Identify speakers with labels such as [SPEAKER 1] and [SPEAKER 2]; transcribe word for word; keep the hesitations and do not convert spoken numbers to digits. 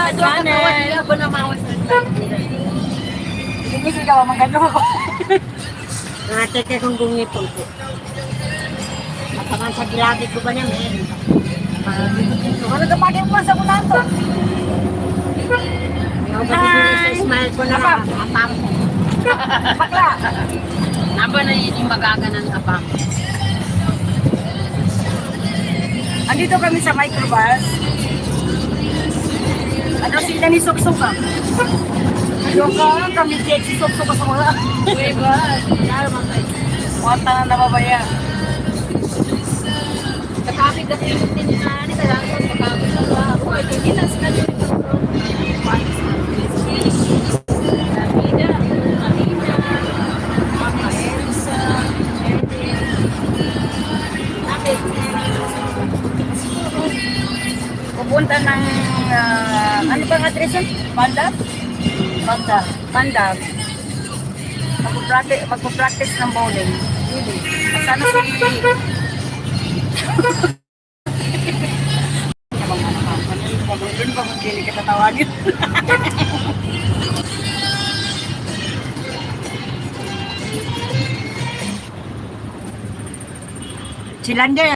[SPEAKER 1] channel.
[SPEAKER 2] Hindi sigaw magano.
[SPEAKER 1] Nakatete kong gumipon ko. Mataman sa gilati ko ba niya, men?
[SPEAKER 2] Ano ka pagin mo sa kunan to?
[SPEAKER 1] Yung ba smile ko na apam.
[SPEAKER 2] Bakla.
[SPEAKER 1] Aba na yung magaganan apam.
[SPEAKER 2] Andito kami sa microbus. Ano sila ni Soksok ka? Yung ka, kami kaya si Soksok ka sa mga.
[SPEAKER 1] Uy ba? Lalo mga kayo.
[SPEAKER 2] Wata na nababaya.
[SPEAKER 1] Kakapit kasi yung tininahan ni Kalangon. Kakapit na ba? Uy, hindi na sila dito.
[SPEAKER 2] Pupunta ng, uh, ano bang address yun? Bandab? Bandab. Bandab. Magpo-practice, magpo-practice ng bowling. Sana si... Doon pa kung kili kita tawagin. Si Lander.